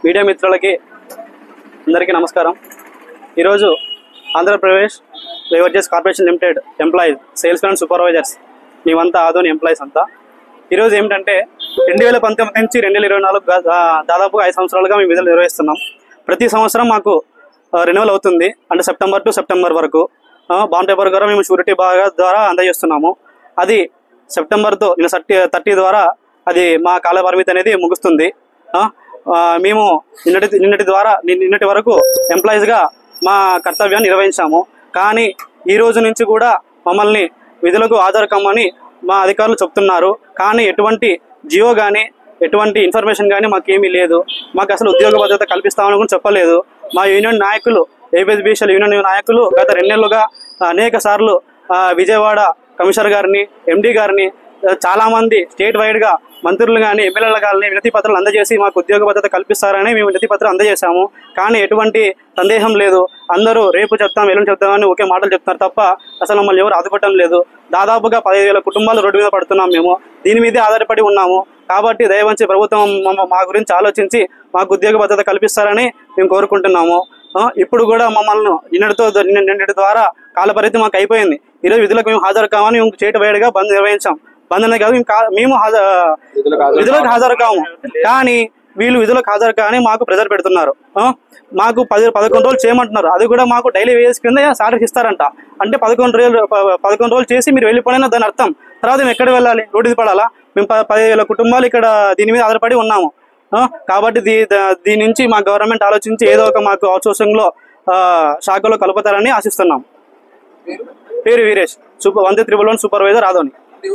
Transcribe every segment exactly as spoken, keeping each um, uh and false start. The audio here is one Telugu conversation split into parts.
మీడియా మిత్రులకి అందరికీ నమస్కారం. ఈరోజు Andhra Pradesh beverages corporation limited employees sales and supervisors మేమంతా ఆదోని ఎంప్లాయీస్ అంతా ఈరోజు ఏమిటంటే రెండు వేల పంతొమ్మిది నుంచి రెండు వేల ఇరవై నాలుగు దాదాపుగా ఐదు సంవత్సరాలుగా మేము విధులు నిర్వహిస్తున్నాం. ప్రతి సంవత్సరం మాకు రెన్యువల్ అవుతుంది, అంటే సెప్టెంబర్ టు సెప్టెంబర్ వరకు బాండ్ పేపర్ ద్వారా మేము షూరిటీ బాగా ద్వారా అందజేస్తున్నాము. అది సెప్టెంబర్తో నిన్న థర్టీ థర్టీ ద్వారా అది మా కాల పరిమితి అనేది ముగుస్తుంది. మేము నిన్నటి నిన్నటి ద్వారా నిన్నటి వరకు ఎంప్లాయీస్గా మా కర్తవ్యాన్ని నిర్వహించాము. కానీ ఈ రోజు నుంచి కూడా మమ్మల్ని విధులకు హాజరు కమ్మని మా అధికారులు చెప్తున్నారు. కానీ ఎటువంటి జియో కానీ ఎటువంటి ఇన్ఫర్మేషన్ కానీ మాకేమీ లేదు. మాకు అసలు ఉద్యోగ భద్రత కల్పిస్తామని కూడా చెప్పలేదు. మా యూనియన్ నాయకులు ఏపీఎస్బీసీఎల్ యూనియన్ నాయకులు గత రెండు నెలలుగా అనేక సార్లు విజయవాడ కమిషనర్ గారిని, ఎండీ గారిని, చాలా మంది స్టేట్ వైడ్ గా మంత్రులు కానీ ఎమ్మెల్యేలు కానీ వినతి పత్రాలు అందజేసి మాకు ఉద్యోగ భద్రత కల్పిస్తారని మేము వినతి పత్రం అందజేశాము. కానీ ఎటువంటి సందేహం లేదు. అందరూ రేపు చెప్తాం, ఎల్లుండి చెప్తామని ఒకే మాటలు చెప్తున్నారు తప్ప అసలు మమ్మల్ని ఎవరు ఆదుకోవటం లేదు. దాదాపుగా పదిహేను వేల కుటుంబాలు రోడ్డు మీద పడుతున్నాం. మేము దీని మీదే ఆధారపడి ఉన్నాము. కాబట్టి దయవంచి ప్రభుత్వం మా గురించి ఆలోచించి మాకు ఉద్యోగ భద్రత కల్పిస్తారని మేము కోరుకుంటున్నాము. ఇప్పుడు కూడా మమ్మల్ని నిన్నటితో నిన్నటి ద్వారా కాలపరిధి మాకు అయిపోయింది. ఈరోజు విధులకు మేము హాజరు కామని మేము స్టేట్ వైడ్ గా బంద్ నిర్వహించాం. బంద్ అనేది కాదు, మేము విధులకు హాజరు కాము. కానీ వీళ్ళు విధులకు హాజరు కానీ మాకు ప్రెజర్ పెడుతున్నారు. మాకు పది పదకొండు రోజులు చేయమంటున్నారు. అది కూడా మాకు డైలీ వేజెస్ కింద సాలరీ ఇస్తారంట. అంటే పదకొండు రోజులు పదకొండు రోజులు చేసి మీరు వెళ్ళిపోయినా దాని అర్థం. తర్వాత మేము ఎక్కడ వెళ్ళాలి? రోడ్డు పడాలా? మేము పదిహేను వేల కుటుంబాలు ఇక్కడ దీని మీద ఆధారపడి ఉన్నాము. కాబట్టి దీ దీని నుంచి మా గవర్నమెంట్ ఆలోచించి ఏదో ఒక మాకు అవుట్సోర్సింగ్ లో శాఖలో కలుపుతారని ఆశిస్తున్నాం. పేరు Veeresh, super one triple one supervisor Adoni.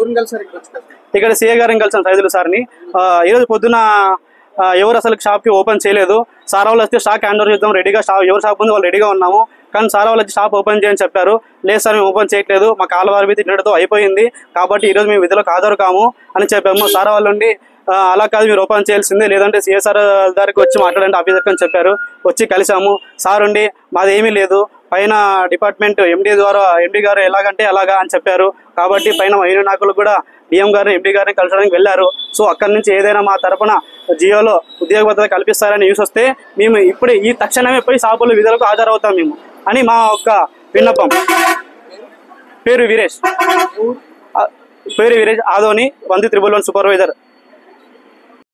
ఇక్కడ సీఏ గారిని కలిసాను, సైదులు సార్ని. ఈరోజు పొద్దున ఎవరు అసలు షాప్ కి ఓపెన్ చేయలేదు. సార్ వాళ్ళు వస్తే షాప్ హ్యాండ్ ఓవర్ చేద్దాం రెడీగా, షాప్ ఎవరు షాప్ ఉంది వాళ్ళు రెడీగా ఉన్నాము. కానీ సార్ వాళ్ళు వచ్చి షాప్ ఓపెన్ చేయని చెప్పారు. లేదు సార్ మేము ఓపెన్ చేయట్లేదు, మా కాలవారి మీద నిన్నటితో అయిపోయింది, కాబట్టి ఈరోజు మేము విధులకు హాజరు కాము అని చెప్పాము. సార్ వాళ్ళు ఉండి అలా కాదు మీరు ఓపెన్ చేయాల్సిందే, లేదంటే సిఎస్ఆర్ దగ్గరికి వచ్చి మాట్లాడండి ఆఫీసర్ అని చెప్పారు. వచ్చి కలిసాము. సార్ ఉండి మాది ఏమీ లేదు, పైన డిపార్ట్మెంట్ ఎండీ ద్వారా ఎండీ గారు ఎలాగంటే అలాగా అని చెప్పారు. కాబట్టి పైన యూనియన్ నాయకులు కూడా డిఎం గారిని ఎండీ గారిని కలసడానికి వెళ్ళారు. సో అక్కడి నుంచి ఏదైనా మా తరపున జియోలో ఉద్యోగ భద్రత కల్పిస్తారని న్యూస్ వస్తే మేము ఇప్పుడే ఈ తక్షణమే పోయి షాపులు విధులకు హాజరవుతాం మేము అని మా యొక్క విన్నపం. పేరు వీరేష్ పేరు Veeresh Adoni one triple one supervisor.